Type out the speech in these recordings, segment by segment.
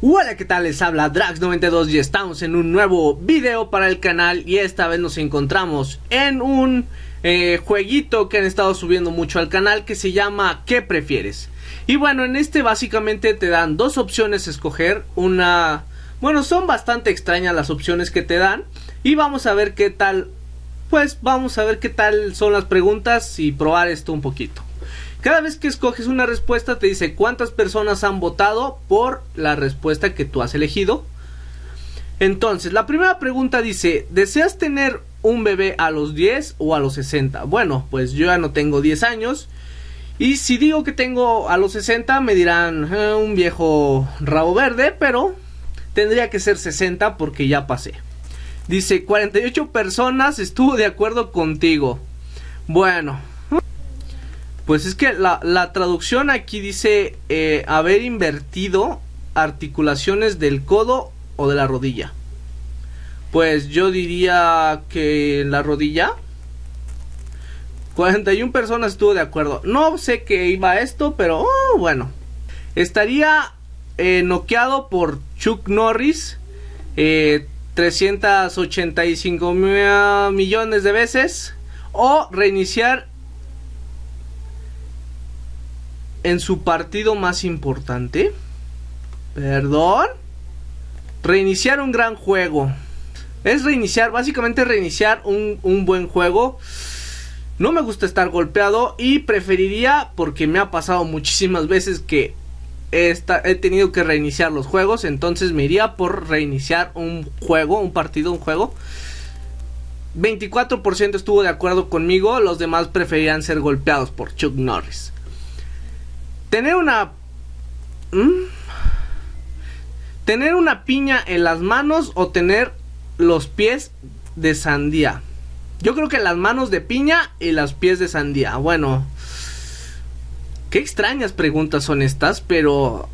Hola, ¿qué tal? Les habla Drax92 y estamos en un nuevo video para el canal. Y esta vez nos encontramos en un jueguito que han estado subiendo mucho al canal, que se llama ¿Qué prefieres? Y bueno, en este básicamente te dan dos opciones a escoger. Bueno, son bastante extrañas las opciones que te dan. Y vamos a ver qué tal. Pues vamos a ver qué tal son las preguntas y probar esto un poquito. Cada vez que escoges una respuesta te dice cuántas personas han votado por la respuesta que tú has elegido. Entonces, la primera pregunta dice: ¿deseas tener un bebé a los 10 o a los 60? Bueno, pues yo ya no tengo 10 años. Y si digo que tengo a los 60 me dirán un viejo rabo verde, pero tendría que ser 60 porque ya pasé. Dice: 48 personas estuvo de acuerdo contigo. Bueno, pues es que la traducción aquí dice haber invertido articulaciones del codo o de la rodilla. Pues yo diría que la rodilla. 41 personas estuvo de acuerdo. No sé qué iba esto, pero bueno. Estaría noqueado por Chuck Norris 385 millones de veces. O reiniciar en su partido más importante. Perdón. Reiniciar un gran juego. Es reiniciar, básicamente reiniciar un buen juego. No me gusta estar golpeado y preferiría, porque me ha pasado muchísimas veces que he tenido que reiniciar los juegos. Entonces me iría por reiniciar un juego, un partido, un juego. 24% estuvo de acuerdo conmigo. Los demás preferían ser golpeados por Chuck Norris. Tener una piña en las manos o tener los pies de sandía. Yo creo que las manos de piña y los pies de sandía. Bueno, qué extrañas preguntas son estas, pero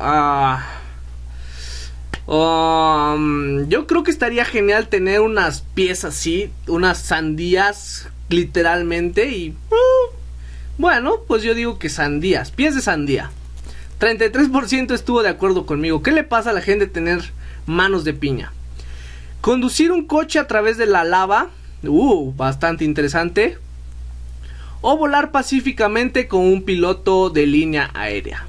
yo creo que estaría genial tener unas pies así, unas sandías literalmente. Y bueno, pues yo digo que sandías, pies de sandía. 33% estuvo de acuerdo conmigo. ¿Qué le pasa a la gente tener manos de piña? Conducir un coche a través de la lava. Bastante interesante. O volar pacíficamente con un piloto de línea aérea.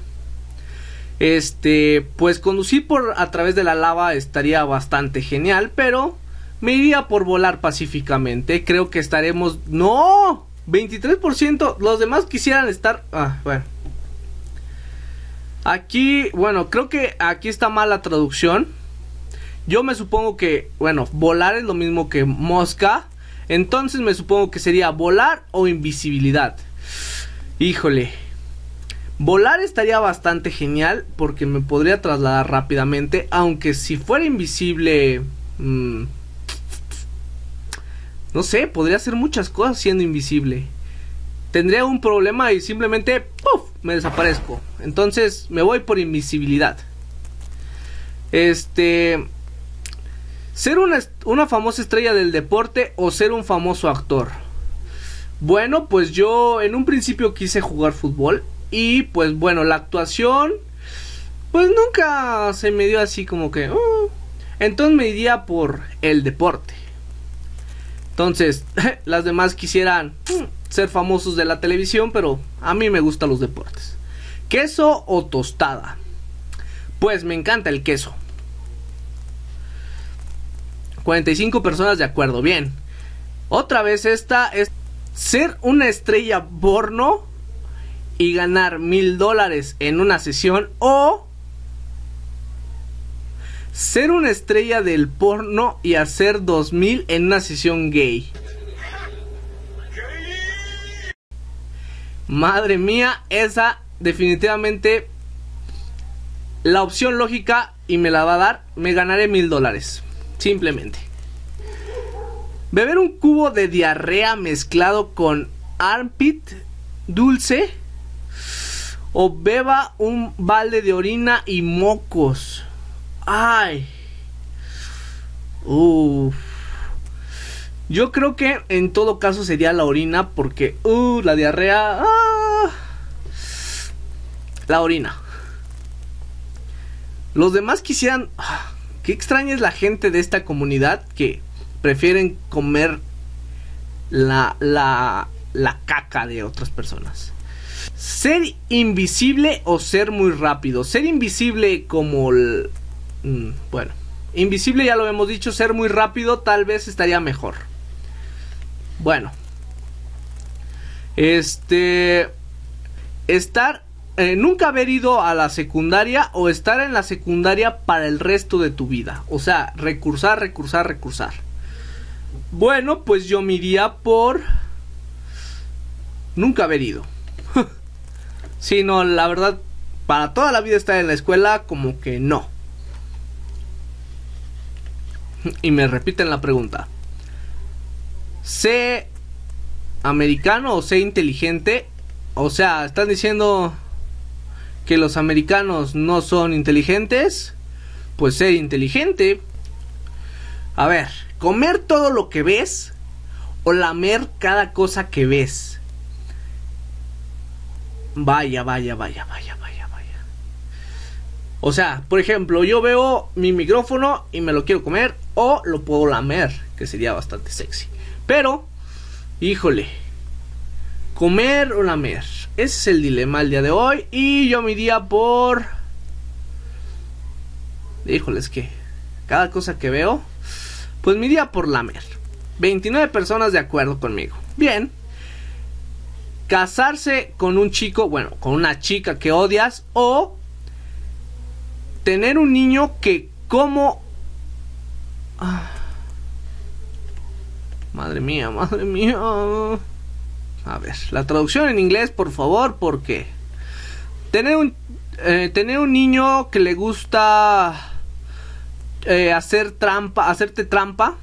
Pues conducir a través de la lava estaría bastante genial, pero me iría por volar pacíficamente. Creo que estaremos... ¡No! 23%. Los demás quisieran estar... bueno. Aquí, bueno, creo que aquí está mal la traducción. Yo me supongo que, bueno, volar es lo mismo que mosca. Entonces me supongo que sería volar o invisibilidad. Híjole. Volar estaría bastante genial porque me podría trasladar rápidamente. Aunque si fuera invisible... no sé, podría hacer muchas cosas siendo invisible. Tendría un problema y simplemente ¡puf!, me desaparezco. Entonces me voy por invisibilidad. Ser una famosa estrella del deporte o ser un famoso actor. Bueno, pues yo en un principio quise jugar fútbol. Y pues bueno, la actuación pues nunca se me dio así como que entonces me iría por el deporte. Entonces las demás quisieran ser famosos de la televisión, pero a mí me gustan los deportes. ¿Queso o tostada? Pues me encanta el queso. 45 personas de acuerdo, bien. Otra vez esta es ser una estrella porno y ganar $1000 en una sesión, o ser una estrella del porno y hacer 2000 en una sesión gay. Madre mía, esa definitivamente la opción lógica y me la va a dar. Me ganaré $1000, simplemente. Beber un cubo de diarrea mezclado con armpit dulce, o beba un balde de orina y mocos. Ay. Yo creo que en todo caso sería la orina, porque la diarrea. La orina. Los demás quisieran... Qué extraña es la gente de esta comunidad que prefieren comer la caca de otras personas. Ser invisible o ser muy rápido. Ser invisible como bueno, invisible ya lo hemos dicho. Ser muy rápido tal vez estaría mejor. Bueno, estar nunca haber ido a la secundaria o estar en la secundaria para el resto de tu vida. O sea, recursar. Bueno, pues yo me iría por nunca haber ido. Sí, no, la verdad, para toda la vida estar en la escuela, como que no. Y me repiten la pregunta. ¿Sé americano o sé inteligente? O sea, ¿están diciendo que los americanos no son inteligentes? Pues ser inteligente. A ver, comer todo lo que ves o lamer cada cosa que ves. Vaya. O sea, por ejemplo, yo veo mi micrófono y me lo quiero comer o lo puedo lamer, que sería bastante sexy. Pero, híjole, comer o lamer, ese es el dilema el día de hoy. Y yo me iría por... Híjole, es que cada cosa que veo, pues me iría por lamer. 29 personas de acuerdo conmigo. Bien. Casarse con un chico, bueno, con una chica que odias, o tener un niño que como... Madre mía. A ver, la traducción en inglés, por favor, porque tener un niño que le gusta hacerte trampa.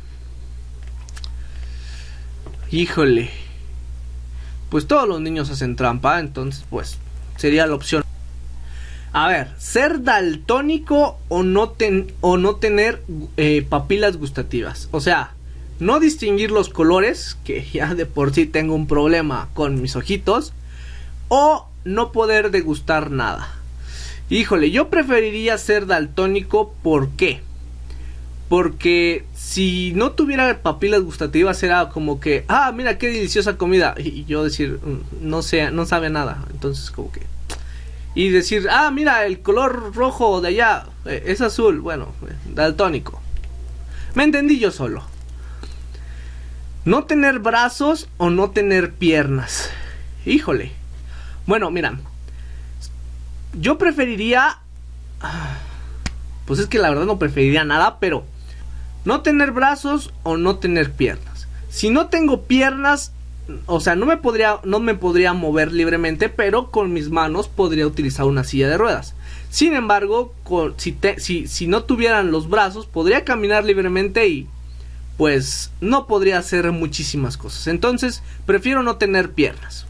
Híjole. Pues todos los niños hacen trampa, entonces pues sería la opción. A ver, ser daltónico o no tener papilas gustativas. O sea, no distinguir los colores, que ya de por sí tengo un problema con mis ojitos. O no poder degustar nada. Híjole, yo preferiría ser daltónico. ¿Por qué? Porque si no tuviera papilas gustativas era como que, mira qué deliciosa comida. Y yo decir, no sabe nada. Entonces como que... Y decir, mira el color rojo de allá, es azul. Bueno, daltónico. Me entendí yo solo. No tener brazos o no tener piernas. Híjole. Bueno, mira. Yo preferiría... Pues es que la verdad no preferiría nada, pero... No tener brazos o no tener piernas. Si no tengo piernas, o sea, no me podría mover libremente, pero con mis manos podría utilizar una silla de ruedas. Sin embargo, si no tuvieran los brazos, podría caminar libremente y pues no podría hacer muchísimas cosas. Entonces, prefiero no tener piernas.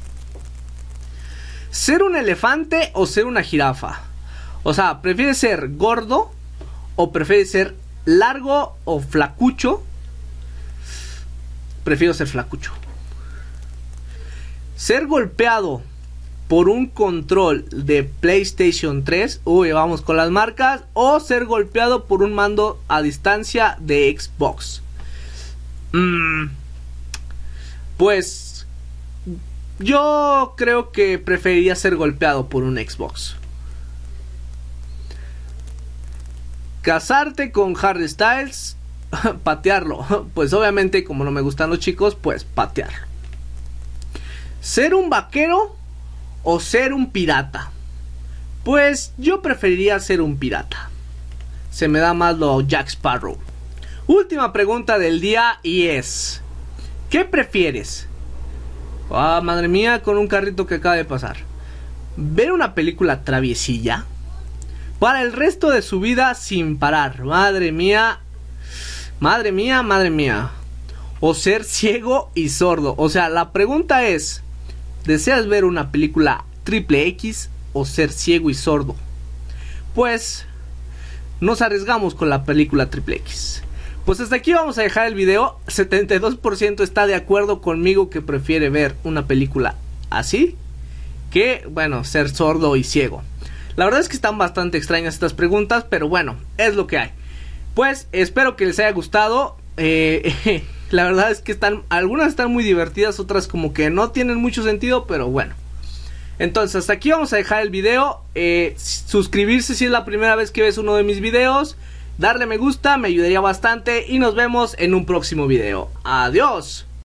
¿Ser un elefante o ser una jirafa? O sea, ¿prefieres ser gordo o prefieres ser largo o flacucho? Prefiero ser flacucho. Ser golpeado por un control de PlayStation 3, vamos con las marcas, o ser golpeado por un mando a distancia de Xbox. Pues yo creo que preferiría ser golpeado por un Xbox. Casarte con Harry Styles, patearlo. Pues obviamente como no me gustan los chicos, pues patearlo. ¿Ser un vaquero o ser un pirata? Pues yo preferiría ser un pirata. Se me da más lo Jack Sparrow. Última pregunta del día y es... ¿qué prefieres? Madre mía, con un carrito que acaba de pasar. ¿Ver una película traviesilla para el resto de su vida sin parar? Madre mía. O ser ciego y sordo. O sea, la pregunta es: ¿deseas ver una película triple X o ser ciego y sordo? Pues nos arriesgamos con la película triple X. Pues hasta aquí vamos a dejar el video. 72% está de acuerdo conmigo que prefiere ver una película así que, bueno, ser sordo y ciego. La verdad es que están bastante extrañas estas preguntas, pero bueno, es lo que hay. Pues espero que les haya gustado. La verdad es que algunas están muy divertidas, otras como que no tienen mucho sentido, pero bueno. Entonces hasta aquí vamos a dejar el video. Suscribirse si es la primera vez que ves uno de mis videos. Darle me gusta, me ayudaría bastante. Y nos vemos en un próximo video. Adiós.